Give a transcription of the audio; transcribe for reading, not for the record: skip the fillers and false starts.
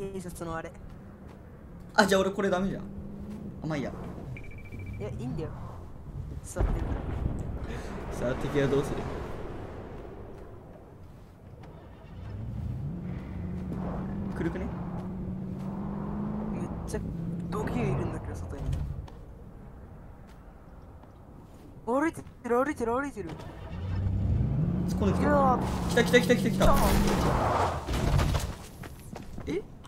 警察のあれ。 あ、じゃあ俺これダメじゃん。あ、まあいいや。 いや、いいんだよ。座ってるから。 さあ敵はどうする？来るくね？ めっちゃドキューいるんだけど、外に。歩いてる、歩いてる、歩いてる。 突っ込んできた。 いやー、 来た来た来た来た来た。 え